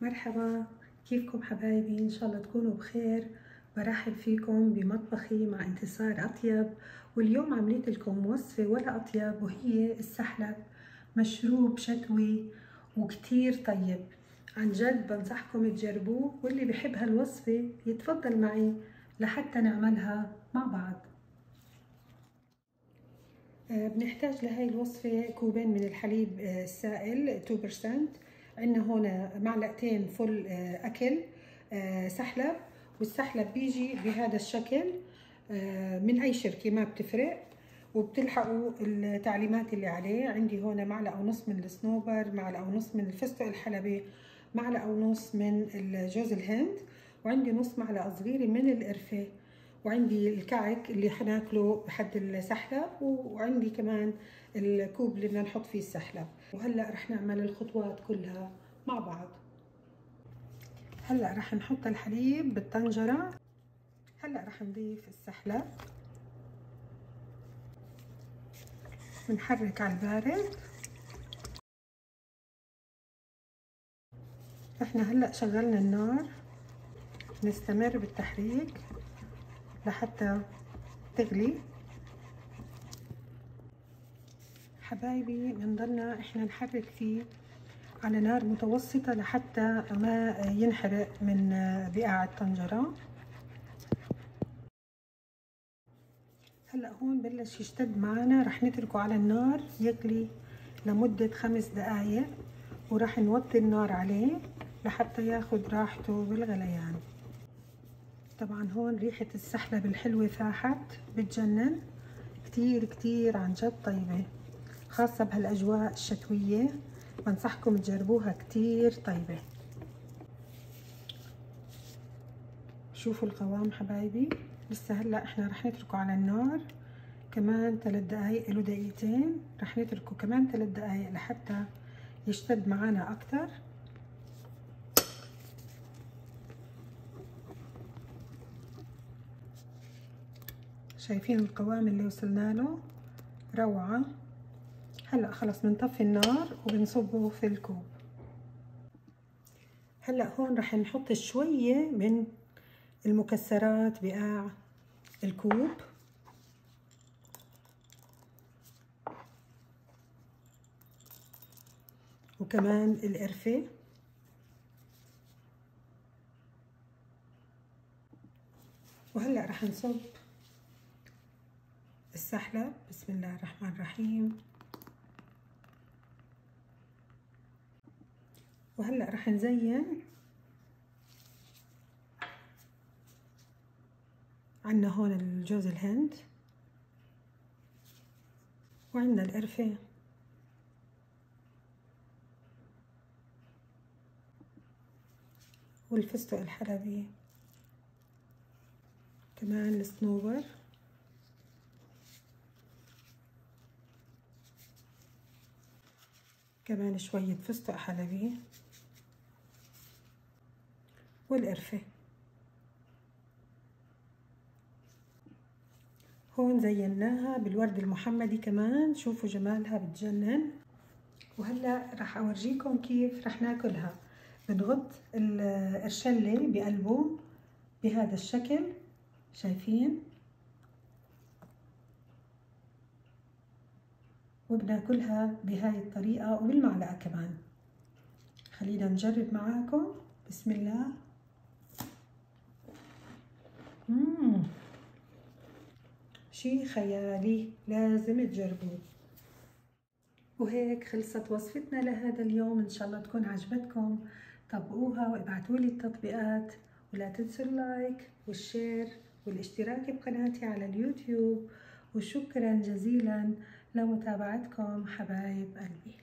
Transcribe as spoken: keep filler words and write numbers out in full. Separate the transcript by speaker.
Speaker 1: مرحبا، كيفكم حبايبي؟ ان شاء الله تكونوا بخير. برحب فيكم بمطبخي مع انتصار اطيب، واليوم عملت لكم وصفة ولا اطيب، وهي السحلب. مشروب شتوي وكتير طيب، عن جد بنصحكم تجربوه، واللي بحب هالوصفة يتفضل معي لحتى نعملها مع بعض. بنحتاج لهي الوصفة كوبين من الحليب السائل اثنين بالمية، عندنا هون معلقتين فل اكل سحلب، والسحلب بيجي بهذا الشكل من اي شركة ما بتفرق، وبتلحقوا التعليمات اللي عليه. عندي هون معلقة ونص من الصنوبر، معلقة ونص من الفستق الحلبي، معلقة ونص من جوز الهند، وعندي نص معلقة صغيرة من القرفة، وعندي الكعك اللي حناكله بحد السحلب، وعندي كمان الكوب اللي بدنا نحط فيه السحلب. وهلا رح نعمل الخطوات كلها مع بعض. هلا رح نحط الحليب بالطنجرة. هلا رح نضيف السحلب، ونحرك على البارد. احنا هلا شغلنا النار، نستمر بالتحريك لحتى تغلي. حبايبي بنضلنا احنا نحرك فيه على نار متوسطة لحتى ما ينحرق من بقاع الطنجرة. هلا هون بلش يشتد معنا، رح نتركه على النار يغلي لمدة خمس دقايق، ورح نوطي النار عليه لحتى ياخد راحته بالغليان. طبعا هون ريحة السحلب الحلوة فاحت بتجنن، كتير كتير عن جد طيبة، خاصة بهالأجواء الشتوية بنصحكم تجربوها، كتير طيبة. شوفوا القوام حبايبي. لسه هلا احنا رح نتركه على النار كمان ثلاث دقايق، له دقيقتين، رح نتركه كمان ثلاث دقايق لحتى يشتد معانا اكتر. شايفين القوام اللي وصلنا له؟ روعة. هلا خلص بنطفي النار وبنصبه في الكوب. هلا هون رح نحط شوية من المكسرات بقاع الكوب، وكمان القرفة، وهلا رح نصب السحلب. بسم الله الرحمن الرحيم. وهلا رح نزين. عندنا هون الجوز الهند، وعندنا القرفة، والفستق الحلبي، كمان الصنوبر، كمان شوية فستق حلبي، والقرفة. هون زيناها بالورد المحمدي كمان، شوفوا جمالها بتجنن. وهلا رح اورجيكم كيف رح ناكلها. بنغط القرشلة بقلبه بهذا الشكل، شايفين؟ وبناكلها بهاي الطريقة وبالمعلقة كمان. خلينا نجرب معاكم. بسم الله. مم. شي خيالي، لازم تجربوه. وهيك خلصت وصفتنا لهذا اليوم، ان شاء الله تكون عجبتكم. طبقوها وابعتوا لي التطبيقات، ولا تنسوا اللايك والشير والاشتراك بقناتي على اليوتيوب. وشكرا جزيلا لمتابعتكم حبايب قلبي.